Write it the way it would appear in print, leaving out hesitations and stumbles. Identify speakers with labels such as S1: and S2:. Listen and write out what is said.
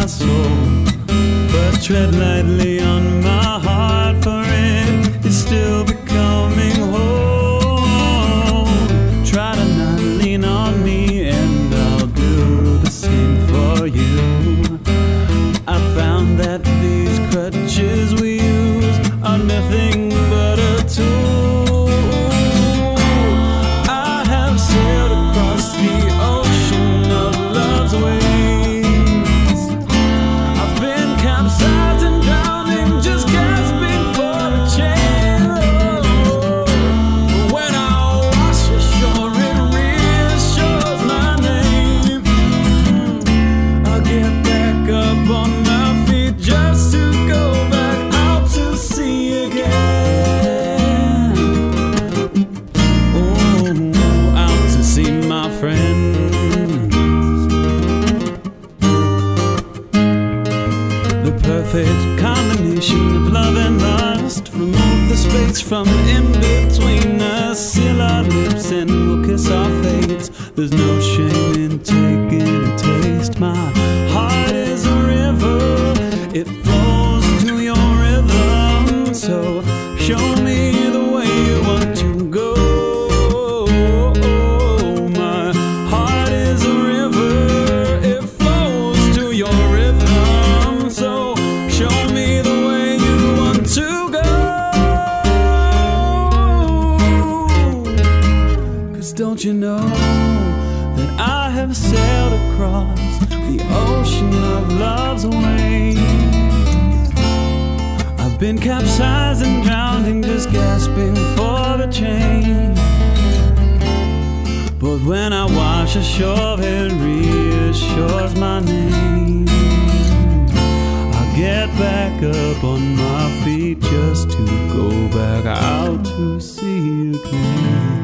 S1: my soul, but tread lightly on my heart, for it is still becoming whole. Try to not lean on me, and I'll do the same for you. I found that these crutches we use are nothing but a tool. I have sailed across the ocean of love's waves. I've been capsized and drowning, just gasping for a chance. But when I wash ashore, it reassures my name. I'll get back up on my feet just to go back out to sea again. Oh, out to see my friends. The perfect combination of love and lust. Remove the space from in between us. Seal our lips and we'll kiss our fates. There's no shame in taking a taste. My heart is a river, it flows to your rhythm. So show me the way you want to go. My heart is a river, it flows to your rhythm. So show me the way you want to go. 'Cause don't you know that I have sailed across the ocean of love's waves? I've been capsized and drowning, just gasping for a change. But when I wash ashore, it reassures my name. I'll get back up on my feet just to go back out to sea again.